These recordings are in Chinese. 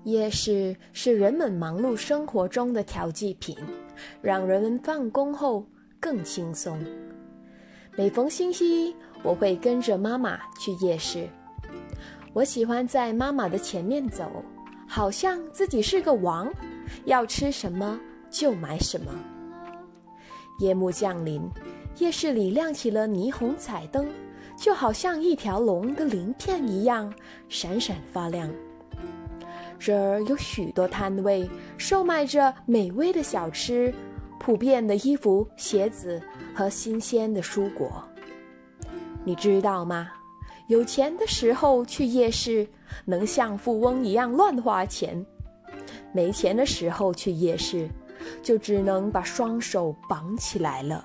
夜市是人们忙碌生活中的调剂品，让人们放工后更轻松。每逢星期一，我会跟着妈妈去夜市。我喜欢在妈妈的前面走，好像自己是个王，要吃什么就买什么。夜幕降临，夜市里亮起了霓虹彩灯，就好像一条龙的鳞片一样，闪闪发亮。这儿有许多摊位，售卖着美味的小吃、普遍的衣服、鞋子和新鲜的蔬果。你知道吗？有钱的时候去夜市，能像富翁一样乱花钱；没钱的时候去夜市，就只能把双手绑起来了。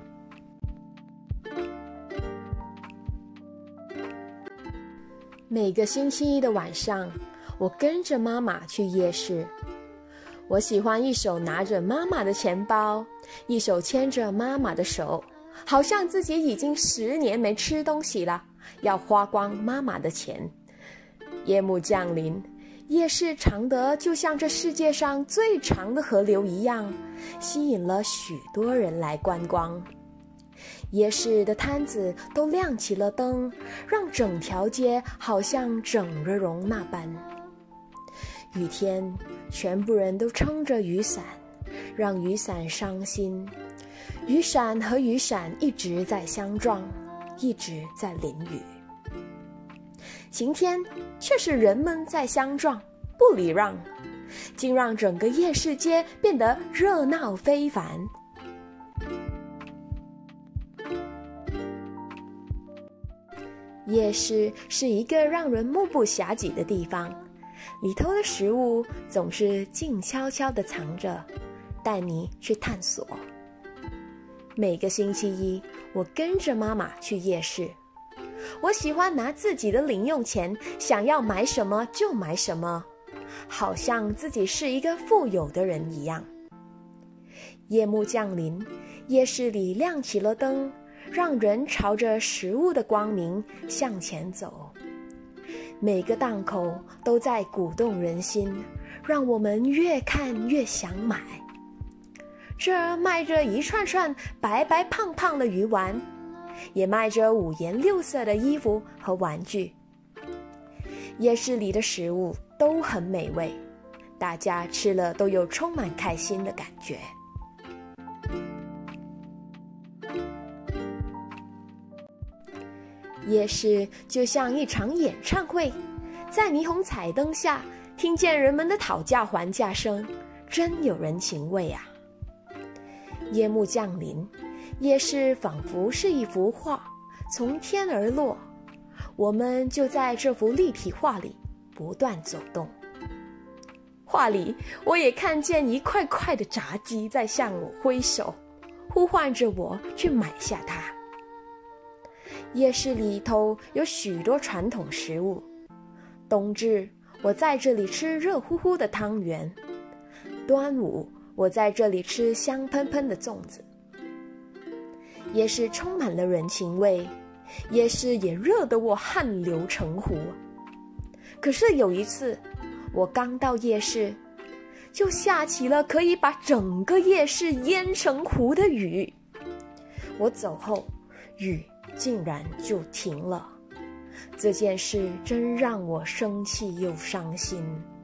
每个星期一的晚上，我跟着妈妈去夜市。我喜欢一手拿着妈妈的钱包，一手牵着妈妈的手，好像自己已经10年没吃东西了，要花光妈妈的钱。夜幕降临，夜市长得就像这世界上最长的河流一样，吸引了许多人来观光。夜市的摊子都亮起了灯，让整条街好像整了容那般。雨天，全部人都撑着雨伞，让雨伞伤心。雨伞和雨伞一直在相撞，一直在淋雨。晴天却是人们在相撞，不礼让，竟让整个夜市街变得热闹非凡。夜市是一个让人目不暇接的地方，里头的食物总是静悄悄地藏着，带你去探索。每个星期一，我跟着妈妈去夜市。我喜欢拿自己的零用钱，想要买什么就买什么，好像自己是一个富有的人一样。夜幕降临，夜市里亮起了灯，让人朝着食物的光明向前走。每个档口都在鼓动人心，让我们越看越想买。这儿卖着一串串白白胖胖的鱼丸，也卖着五颜六色的衣服和玩具。夜市里的食物都很美味，大家吃了都有充满开心的感觉。夜市就像一场演唱会，在霓虹彩灯下，听见人们的讨价还价声，真有人情味啊！夜幕降临，夜市仿佛是一幅画，从天而落，我们就在这幅立体画里不断走动。画里，我也看见一块块的炸鸡在向我挥手，呼唤着我去买下它。夜市里头有许多传统食物，冬至，我在这里吃热乎乎的汤圆；端午，我在这里吃香喷喷的粽子。夜市充满了人情味，夜市也热得我汗流成湖。可是有一次，我刚到夜市，就下起了可以把整个夜市淹成湖的雨。我走后，雨竟然就停了。这件事真让我生气又伤心。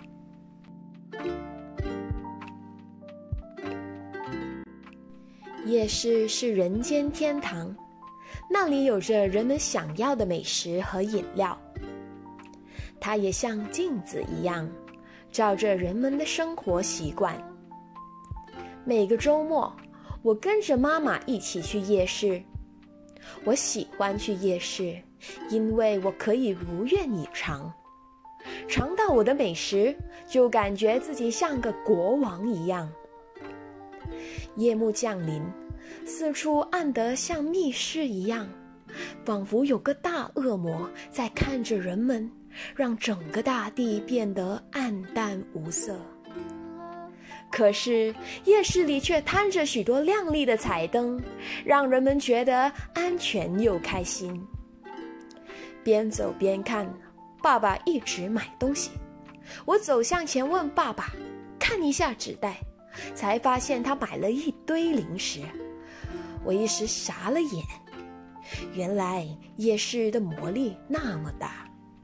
夜市是人间天堂，那里有着人们想要的美食和饮料。它也像镜子一样，照着人们的生活习惯。每个周末，我跟着妈妈一起去夜市。我喜欢去夜市，因为我可以如愿以偿。尝到我的美食，就感觉自己像个国王一样。夜幕降临，四处暗得像密室一样，仿佛有个大恶魔在看着人们，让整个大地变得暗淡无色。可是夜市里却摊着许多亮丽的彩灯，让人们觉得安全又开心。边走边看，爸爸一直买东西， 我走向前问爸爸，看一下纸袋，才发现他买了一堆零食。我一时傻了眼，原来夜市的魔力那么大。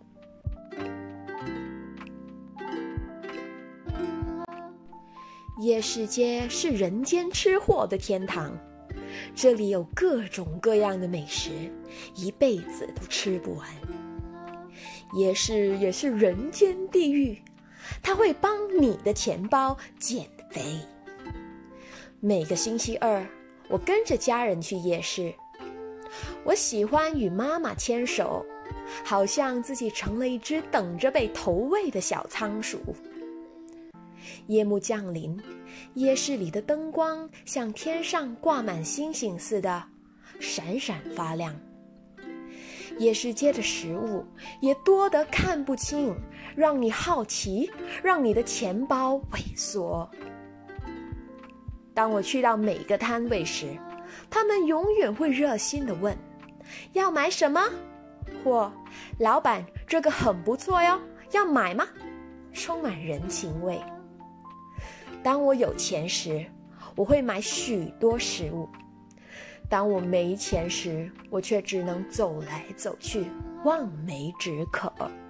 夜市街是人间吃货的天堂，这里有各种各样的美食，一辈子都吃不完。夜市也是人间地狱，它会帮你的钱包减肥。每个星期二，我跟着家人去夜市。我喜欢与妈妈牵手，好像自己成了一只等着被投喂的小仓鼠。夜幕降临，夜市里的灯光像天上挂满星星似的，闪闪发亮。夜市街的食物也多得看不清，让你好奇，让你的钱包萎缩。当我去到每个摊位时，他们永远会热心地问，要买什么？或老板，这个很不错哟，要买吗？充满人情味。当我有钱时，我会买许多食物；当我没钱时，我却只能走来走去，望梅止渴。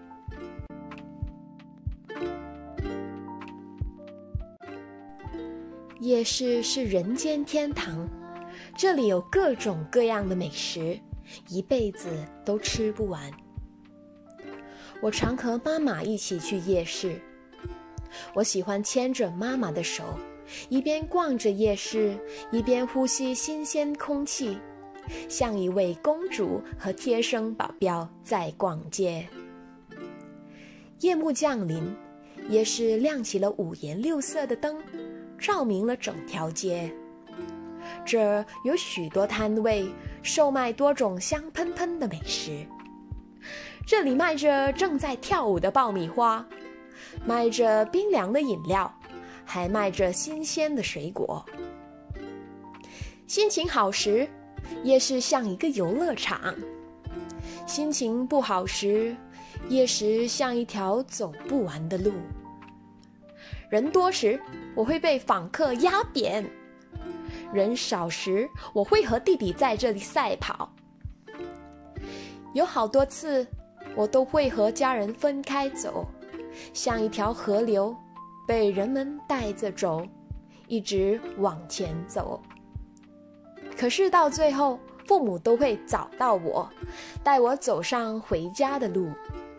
夜市是人间天堂，这里有各种各样的美食，一辈子都吃不完。我常和妈妈一起去夜市，我喜欢牵着妈妈的手，一边逛着夜市，一边呼吸新鲜空气，像一位公主和贴身保镖在逛街。夜幕降临，夜市亮起了五颜六色的灯，照明了整条街。这儿有许多摊位，售卖多种香喷喷的美食。这里卖着正在跳舞的爆米花，卖着冰凉的饮料，还卖着新鲜的水果。心情好时，夜市像一个游乐场；心情不好时，夜市像一条走不完的路。人多时，我会被访客压扁；人少时，我会和弟弟在这里赛跑。有好多次，我都会和家人分开走，像一条河流，被人们带着走，一直往前走。可是到最后，父母都会找到我，带我走上回家的路。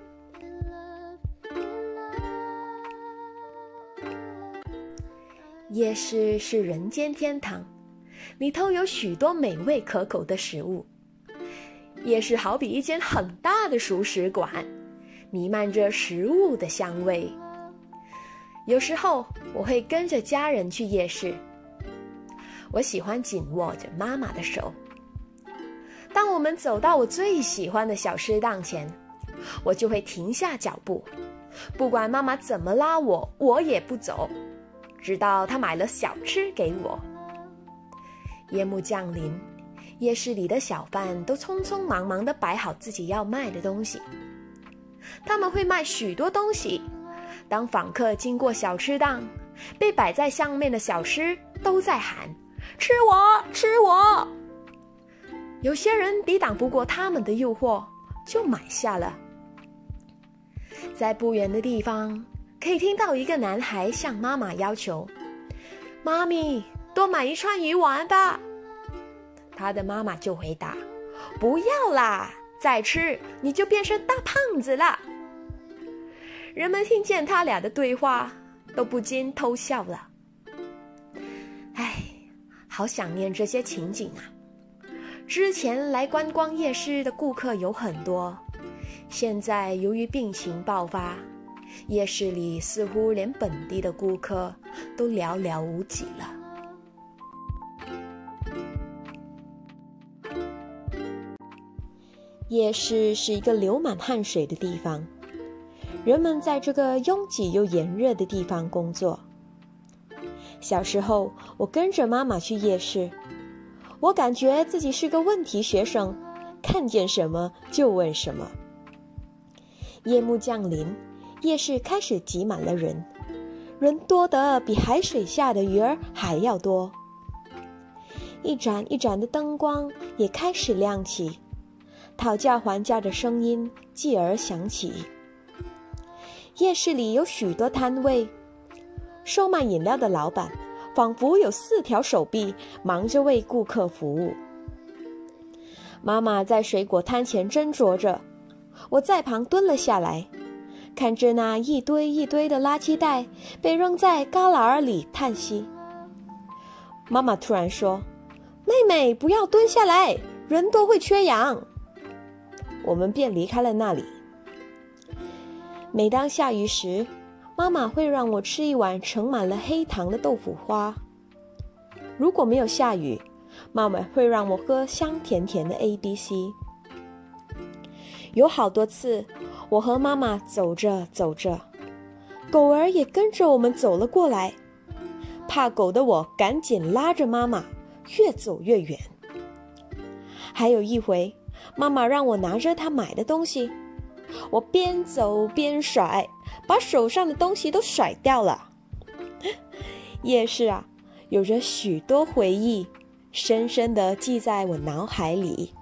夜市是人间天堂，里头有许多美味可口的食物。夜市好比一间很大的熟食馆，弥漫着食物的香味。有时候我会跟着家人去夜市，我喜欢紧握着妈妈的手。当我们走到我最喜欢的小吃档前，我就会停下脚步，不管妈妈怎么拉我，我也不走，直到她买了小吃给我。夜幕降临，夜市里的小贩都匆匆忙忙地摆好自己要卖的东西。他们会卖许多东西，当访客经过小吃档，被摆在上面的小吃都在喊，吃我，吃我。有些人抵挡不过他们的诱惑，就买下了。在不远的地方，可以听到一个男孩向妈妈要求，妈咪，多买一串鱼丸吧。他的妈妈就回答，不要啦，再吃你就变成大胖子了。人们听见他俩的对话，都不禁偷笑了。唉，好想念这些情景啊！之前来观光夜市的顾客有很多，现在由于病情爆发，夜市里似乎连本地的顾客都寥寥无几了。夜市是一个流满汗水的地方，人们在这个拥挤又炎热的地方工作。小时候，我跟着妈妈去夜市，我感觉自己是个问题学生，看见什么就问什么。夜幕降临， 夜市开始挤满了人，人多得比海水下的鱼儿还要多。一盏一盏的灯光也开始亮起，讨价还价的声音继而响起。夜市里有许多摊位，售卖饮料的老板仿佛有4条手臂，忙着为顾客服务。妈妈在水果摊前斟酌着，我在旁蹲了下来，看着那一堆一堆的垃圾袋被扔在旮旯里叹息。妈妈突然说：“妹妹，不要蹲下来，人多会缺氧。”我们便离开了那里。每当下雨时，妈妈会让我吃一碗盛满了黑糖的豆腐花。如果没有下雨，妈妈会让我喝香甜甜的 ABC。 有好多次，我和妈妈走着走着，狗儿也跟着我们走了过来。怕狗的我赶紧拉着妈妈，越走越远。还有一回，妈妈让我拿着她买的东西，我边走边甩，把手上的东西都甩掉了。夜市啊，有着许多回忆，深深地记在我脑海里。